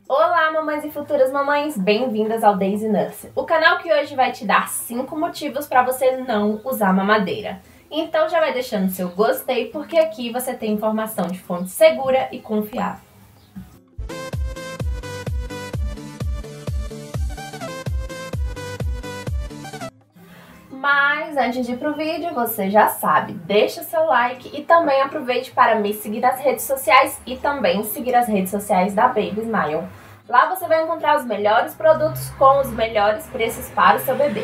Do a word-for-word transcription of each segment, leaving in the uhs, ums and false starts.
Olá, mamães e futuras mamães, bem-vindas ao Daisy Nurse, o canal que hoje vai te dar cinco motivos para você não usar mamadeira. Então já vai deixando seu gostei, porque aqui você tem informação de fonte segura e confiável. Mas antes de ir pro vídeo, você já sabe, deixa seu like e também aproveite para me seguir nas redes sociais e também seguir as redes sociais da Baby Smile. Lá você vai encontrar os melhores produtos com os melhores preços para o seu bebê.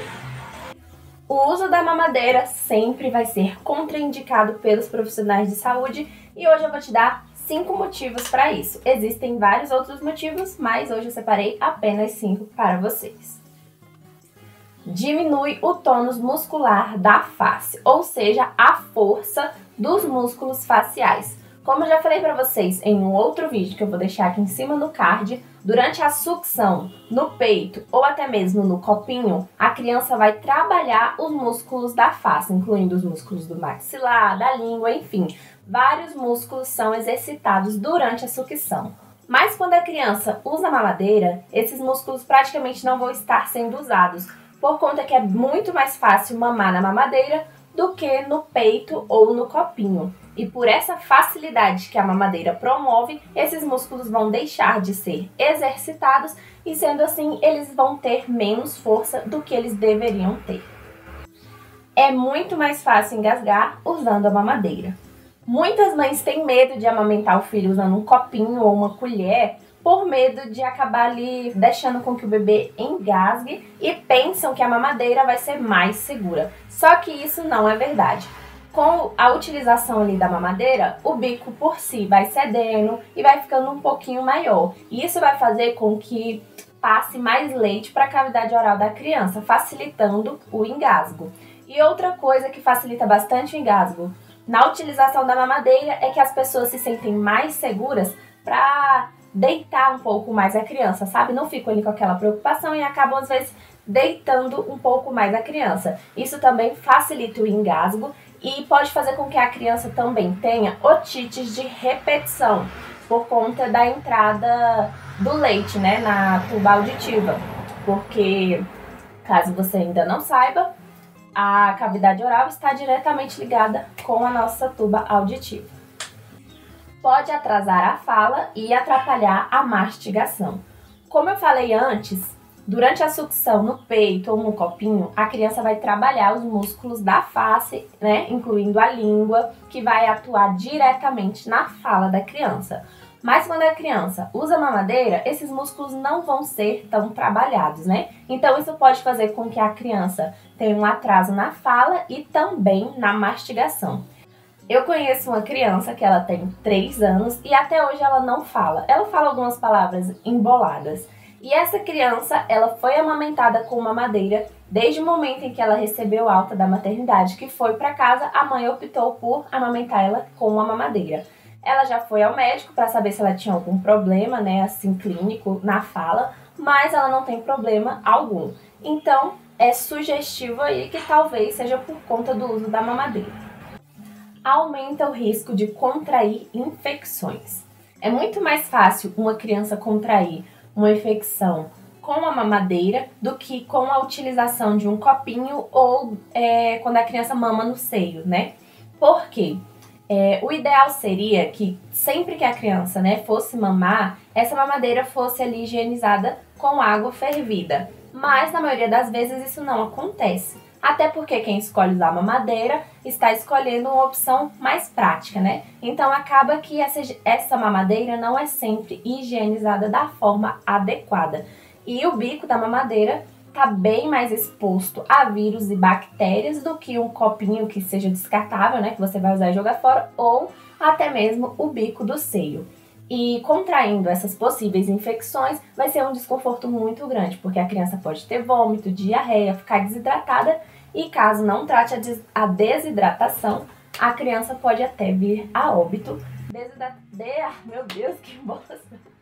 O uso da mamadeira sempre vai ser contraindicado pelos profissionais de saúde e hoje eu vou te dar cinco motivos para isso. Existem vários outros motivos, mas hoje eu separei apenas cinco para vocês. Diminui o tônus muscular da face, ou seja, a força dos músculos faciais. Como eu já falei para vocês em um outro vídeo que eu vou deixar aqui em cima no card, durante a sucção no peito ou até mesmo no copinho, a criança vai trabalhar os músculos da face, incluindo os músculos do maxilar, da língua, enfim. Vários músculos são exercitados durante a sucção. Mas quando a criança usa a mamadeira, esses músculos praticamente não vão estar sendo usados, por conta que é muito mais fácil mamar na mamadeira do que no peito ou no copinho. E por essa facilidade que a mamadeira promove, esses músculos vão deixar de ser exercitados e, sendo assim, eles vão ter menos força do que eles deveriam ter. É muito mais fácil engasgar usando a mamadeira. Muitas mães têm medo de amamentar o filho usando um copinho ou uma colher, por medo de acabar ali deixando com que o bebê engasgue e pensam que a mamadeira vai ser mais segura. Só que isso não é verdade. Com a utilização ali da mamadeira, o bico por si vai cedendo e vai ficando um pouquinho maior. E isso vai fazer com que passe mais leite para a cavidade oral da criança, facilitando o engasgo. E outra coisa que facilita bastante o engasgo na utilização da mamadeira é que as pessoas se sentem mais seguras para deitar um pouco mais a criança, sabe? Não ficam ali com aquela preocupação e acabam, às vezes, deitando um pouco mais a criança. Isso também facilita o engasgo e pode fazer com que a criança também tenha otites de repetição, por conta da entrada do leite, né, na tuba auditiva. Porque, caso você ainda não saiba, a cavidade oral está diretamente ligada com a nossa tuba auditiva. Pode atrasar a fala e atrapalhar a mastigação. Como eu falei antes, durante a sucção no peito ou no copinho, a criança vai trabalhar os músculos da face, né, incluindo a língua, que vai atuar diretamente na fala da criança. Mas quando a criança usa a mamadeira, esses músculos não vão ser tão trabalhados, né? Então isso pode fazer com que a criança tenha um atraso na fala e também na mastigação. Eu conheço uma criança que ela tem três anos e até hoje ela não fala. Ela fala algumas palavras emboladas. E essa criança, ela foi amamentada com mamadeira desde o momento em que ela recebeu alta da maternidade, que foi para casa, a mãe optou por amamentar ela com uma mamadeira. Ela já foi ao médico para saber se ela tinha algum problema, né, assim, clínico na fala, mas ela não tem problema algum. Então, é sugestivo aí que talvez seja por conta do uso da mamadeira. Aumenta o risco de contrair infecções. É muito mais fácil uma criança contrair uma infecção com a mamadeira do que com a utilização de um copinho ou é, quando a criança mama no seio, né? Por quê? É, o ideal seria que sempre que a criança, né, fosse mamar, essa mamadeira fosse ali higienizada com água fervida. Mas na maioria das vezes isso não acontece. Até porque quem escolhe usar mamadeira está escolhendo uma opção mais prática, né? Então acaba que essa, essa mamadeira não é sempre higienizada da forma adequada. E o bico da mamadeira está bem mais exposto a vírus e bactérias do que um copinho que seja descartável, né? Que você vai usar e jogar fora, ou até mesmo o bico do seio. E contraindo essas possíveis infecções vai ser um desconforto muito grande, porque a criança pode ter vômito, diarreia, ficar desidratada e caso não trate a, des a desidratação, a criança pode até vir a óbito. Desidra de ah, meu Deus, que bosta!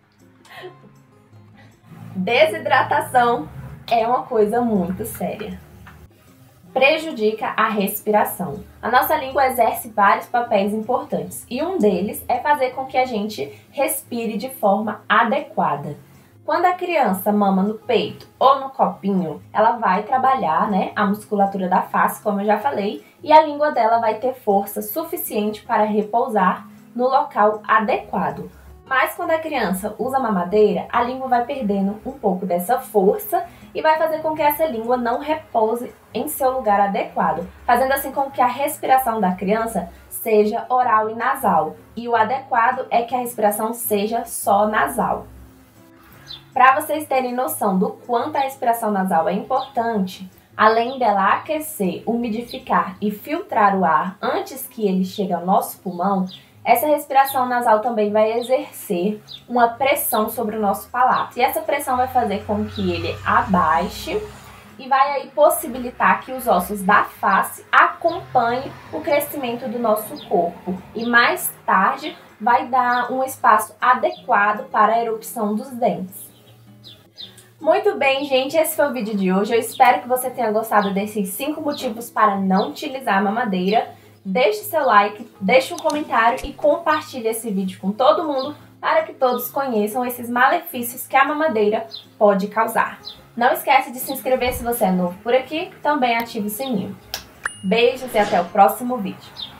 Desidratação é uma coisa muito séria. Prejudica a respiração. A nossa língua exerce vários papéis importantes e um deles é fazer com que a gente respire de forma adequada. Quando a criança mama no peito ou no copinho, ela vai trabalhar, né, a musculatura da face, como eu já falei, e a língua dela vai ter força suficiente para repousar no local adequado. Mas quando a criança usa mamadeira, a língua vai perdendo um pouco dessa força e vai fazer com que essa língua não repouse em seu lugar adequado, fazendo assim com que a respiração da criança seja oral e nasal. E o adequado é que a respiração seja só nasal. Para vocês terem noção do quanto a respiração nasal é importante, além dela aquecer, umidificar e filtrar o ar antes que ele chegue ao nosso pulmão, essa respiração nasal também vai exercer uma pressão sobre o nosso palato. E essa pressão vai fazer com que ele abaixe e vai aí possibilitar que os ossos da face acompanhem o crescimento do nosso corpo. E mais tarde vai dar um espaço adequado para a erupção dos dentes. Muito bem, gente, esse foi o vídeo de hoje. Eu espero que você tenha gostado desses cinco motivos para não utilizar a mamadeira. Deixe seu like, deixe um comentário e compartilhe esse vídeo com todo mundo para que todos conheçam esses malefícios que a mamadeira pode causar. Não esquece de se inscrever se você é novo por aqui, também ative o sininho. Beijos e até o próximo vídeo.